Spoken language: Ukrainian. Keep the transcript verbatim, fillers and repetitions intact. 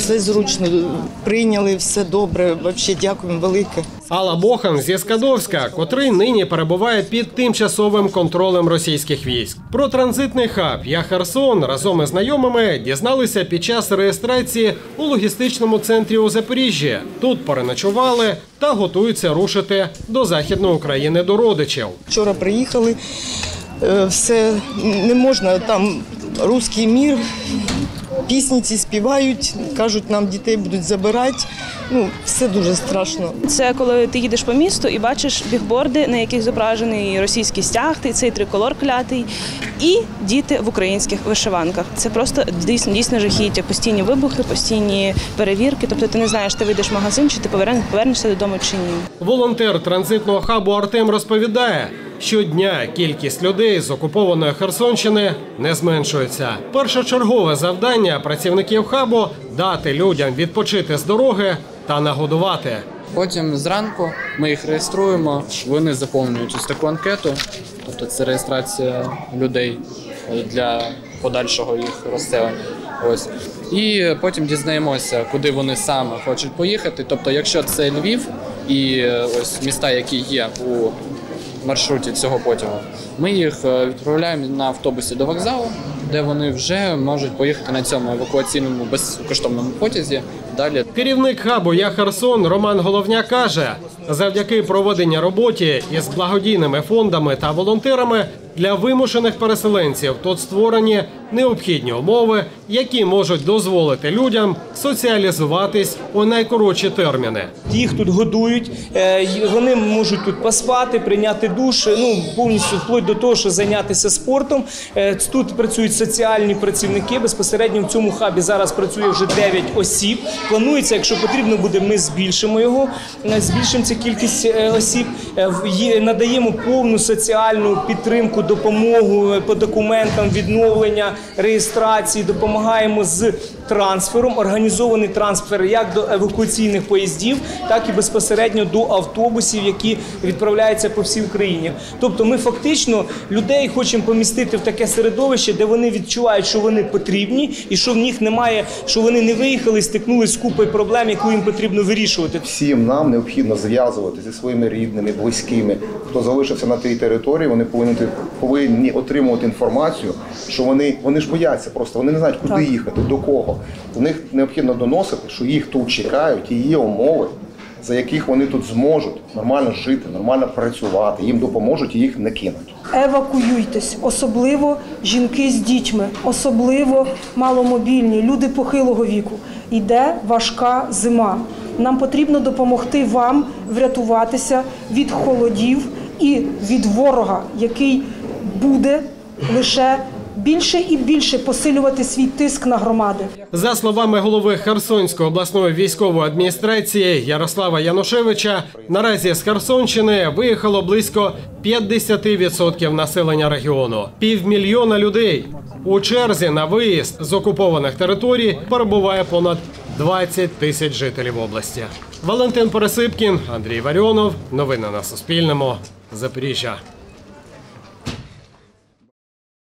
все зручно, прийняли, все добре. Взагалі дякуємо велике. Алла Бохан зі Скадовська, котрий нині перебуває під тимчасовим контролем російських військ. Про транзитний хаб «Я Херсон» разом із знайомими дізналися під час реєстрації у логістичному центрі у Запоріжжі. Тут переночували та готуються рушити до Західної України до родичів. Вчора приїхали, все не можна, там русський мір, пісні ці співають, кажуть, нам дітей будуть забирати. Ну, все дуже страшно. Це коли ти їдеш по місту і бачиш бігборди, на яких зображений російський стяг, цей триколор клятий, і діти в українських вишиванках. Це просто дійсно, дійсно жахіття. Постійні вибухи, постійні перевірки. Тобто ти не знаєш, ти вийдеш в магазин, чи ти повернешся додому, чи ні. Волонтер транзитного хабу Артем розповідає, щодня кількість людей з окупованої Херсонщини не зменшується. Першочергове завдання працівників хабу – дати людям відпочити з дороги та нагодувати. Потім зранку ми їх реєструємо, вони заповнюють ось таку анкету, тобто це реєстрація людей для подальшого їх розселення. Ось. І потім дізнаємося, куди вони саме хочуть поїхати. Тобто, якщо це Львів і ось міста, які є у маршруті цього потягу, ми їх відправляємо на автобусі до вокзалу, де вони вже можуть поїхати на цьому евакуаційному безкоштовному потязі далі. Керівник хабу «Я Херсон» Роман Головняк каже, завдяки проведеній роботі із благодійними фондами та волонтерами для вимушених переселенців тут створені необхідні умови, які можуть дозволити людям соціалізуватись у найкоротші терміни. Їх тут годують, вони можуть тут поспати, прийняти душ, ну, повністю вплоть до того, що зайнятися спортом. Тут працюють соціальні працівники, безпосередньо в цьому хабі зараз працює вже дев'ять осіб. Планується, якщо потрібно буде, ми збільшимо його, збільшимо цю кількість осіб, надаємо повну соціальну підтримку, допомогу по документам, відновлення, реєстрації, допомагаємо з трансфером, організований трансфер як до евакуаційних поїздів, так і безпосередньо до автобусів, які відправляються по всій Україні. Тобто ми фактично людей хочемо помістити в таке середовище, де вони відчувають, що вони потрібні і що в них немає, що вони не виїхали, стикнулися з купою проблем, яку їм потрібно вирішувати. Всім нам необхідно зв'язувати зі своїми рідними, близькими, хто залишився на тій території, вони повинні, повинні отримувати інформацію, що вони, вони ж бояться просто, вони не знають, куди так. їхати, до кого. У них необхідно доносити, що їх тут чекають і є умови, за яких вони тут зможуть нормально жити, нормально працювати, їм допоможуть і їх не кинуть. Евакуюйтесь, особливо жінки з дітьми, особливо маломобільні, люди похилого віку. Йде важка зима. Нам потрібно допомогти вам врятуватися від холодів і від ворога, який буде лише більше і більше посилювати свій тиск на громади. За словами голови Херсонської обласної військової адміністрації Ярослава Янушевича, наразі з Херсонщини виїхало близько п'ятдесят відсотків населення регіону. Півмільйона людей. У черзі на виїзд з окупованих територій перебуває понад двадцять тисяч жителів області. Валентин Пересипкін, Андрій Варіонов. Новини на Суспільному. Запоріжжя.